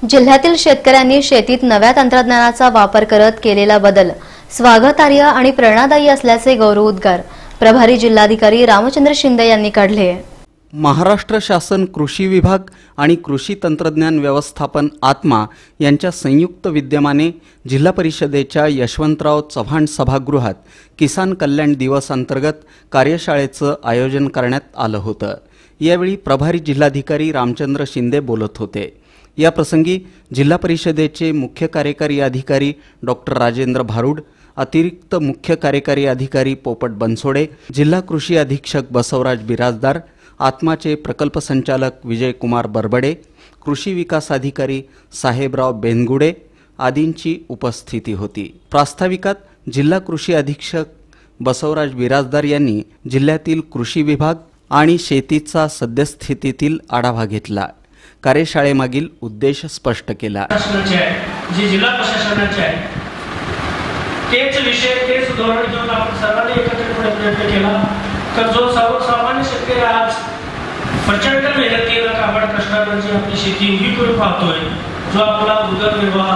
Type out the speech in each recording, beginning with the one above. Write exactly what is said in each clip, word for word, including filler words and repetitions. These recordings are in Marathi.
जिल्ह्यातील शेतकऱ्यांनी शेतीत नव्या तंत्रज्ञानाचा वापर करत केलेला बदल स्वागतार्ह आणि प्रेरणादायी असल्याचे गौरवोद्गार प्रभारी जिल्हाधिकारी रामचंद्र शिंदे यांनी काढले। महाराष्ट्र शासन कृषी विभाग आणि कृषी तंत्रज्ञान व्यवस्थापन आत्मा यांच्या संयुक्त विद्यमाने जिल्हा परिषदेच्या यशवंतराव चव्हाण सभागृहात किसान कल्याण दिवस अंतर्गत कार्यशाळेचं आयोजन करण्यात आलं होतं। यावेळी प्रभारी जिल्हाधिकारी रामचंद्र शिंदे बोलत होते। या प्रसंगी जिल्हा परिषदेचे मुख्य कार्यकारी अधिकारी डॉक्टर राजेंद्र भारुड, अतिरिक्त मुख्य कार्यकारी अधिकारी पोपट बनसोडे, जिल्हा कृषी अधीक्षक बसवराज बिराजदार, आत्माचे प्रकल्प संचालक विजय कुमार बरबडे, कृषी विकास अधिकारी साहेबराव बेनगुडे आदींची उपस्थिती होती। प्रास्ताविकात जिल्हा कृषी अधीक्षक बसवराज बिराजदार यांनी जिल्ह्यातील कृषी विभाग आणि शेतीचा सद्यस्थितीतील आढावा घेतला। कार्यशाळेमागील उद्देश स्पष्ट केला। जी जिल्हा प्रशासनाचे आहे तेच विषय तेच धोरण घेऊन आपण सर्वांनी एकत्रितपणे प्रयत्न केला तर जो सर्वसामान्य शेतकरी आज प्रचंड मेहनतीने काबड कष्टाने जी आपली शेती उभी करू पाहतोय, जो आपला उदरनिर्वाह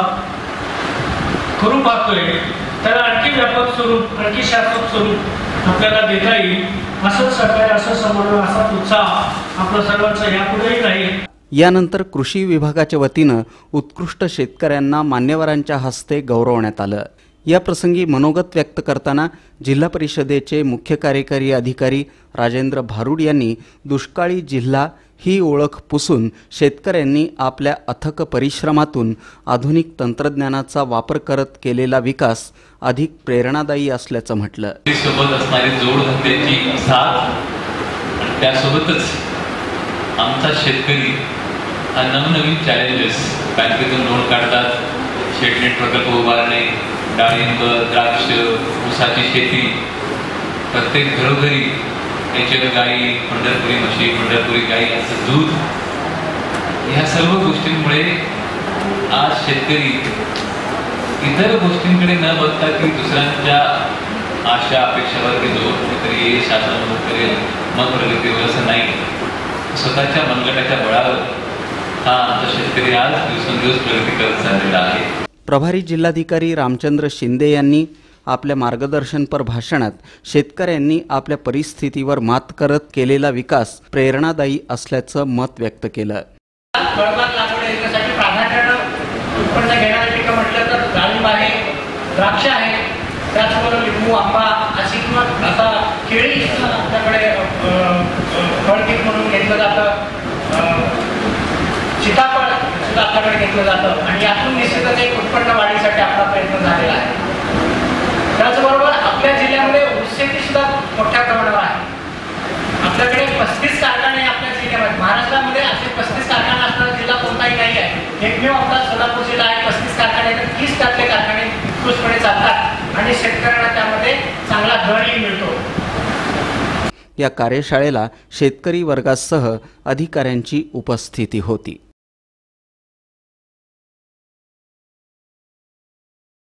करू पाहतोय, त्याला आणखी व्यापक स्वरूप आणखी शाश्वत स्वरूप आपल्याला देता येईल असं सहकार्य, असं समन्वय, असा उत्साह आपला सर्वांचा यापुढेही राहील। यानंतर कृषी विभागाच्या वतीनं उत्कृष्ट शेतकऱ्यांना मान्यवरांच्या हस्ते गौरवण्यात आलं। या प्रसंगी मनोगत व्यक्त करताना जिल्हा परिषदेचे मुख्य कार्यकारी अधिकारी राजेंद्र भारुड यांनी दुष्काळी जिल्हा ही ओळख पुसून शेतकऱ्यांनी आपल्या अथक परिश्रमातून आधुनिक तंत्रज्ञानाचा वापर करत केलेला विकास अधिक प्रेरणादायी असल्याचं म्हटलं। सोबत असणारी जोडधंद्याची साथ, त्यासोबतच आमचा शेतकरी हा नवनवीन चॅलेंजेस बँकेतून लोन काढतात, शेतनेट प्रकल्प उभारणे, डाळिंब, द्राक्ष, ऊसाची शेती, प्रत्येक घरोघरी याच्या गाई, पंढरपुरी म्हशी, पंढरपुरी गाई असं दूध, ह्या सर्व गोष्टींमुळे आज शेतकरी इतर गोष्टींकडे न बघता की दुसऱ्यांच्या आशा अपेक्षावर गेलो तरी शासन मदत करेल मग प्रगती होईल असं नाही, स्वतःच्या मनगटाच्या बळावर हा आमचा शेतकरी आज दिवसेंदिवस प्रगती करत चाललेला आहे। प्रभारी जिल्हाधिकारी रामचंद्र शिंदे यांनी आपल्या मार्गदर्शनपर भाषणात शेतकऱ्यांनी आपल्या परिस्थितीवर मात करत केलेला विकास प्रेरणादायी असल्याचं मत व्यक्त केलं। उत्पन्न घेणारे पिकं म्हटलं तर डाळिंब आहे, द्राक्ष आहे, त्याचबरोबर लिंबू, आंबा अशी किंवा आता केळी आपल्याकडे फळपीक म्हणून घेतलं जातं, सीताफळ सुद्धा आपल्याकडे घेतलं जातं आणि यातून निश्चितच एक उत्पन्न वाढीसाठी आपला प्रयत्न झालेला आहे। त्याचबरोबर आपल्या जिल्ह्यामध्ये ऊस शेती सुद्धा मोठ्या प्रमाणावर आहे। आपल्याकडे पस्तीस कारखाने आपल्या जिल्ह्यामध्ये, महाराष्ट्रामध्ये असे पस्तीस कारखाने असणारा जिल्हा कोणताही नाही आहे। एकमेव आपला सोलापूर जिल्हा आहे, पस्तीस कारखाने, तीस त्यातले कारखाने उत्कृष्टपणे चालतात आणि शेतकऱ्यांना त्यामध्ये चांगला दरही मिळतो। या कार्यशाळेला शेतकरी वर्गासह अधिकाऱ्यांची उपस्थिती होती।